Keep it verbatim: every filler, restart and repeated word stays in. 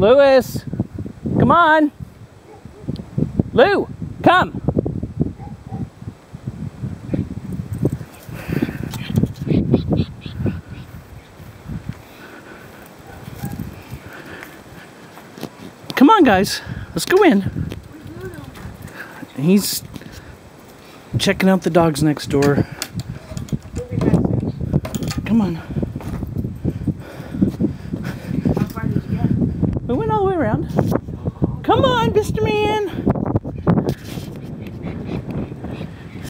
Lewis, come on. Lou, come. Come on, guys. Let's go in. He's checking out the dogs next door. Come on. How far did you get? We went all the way around. Come on, Mister Man.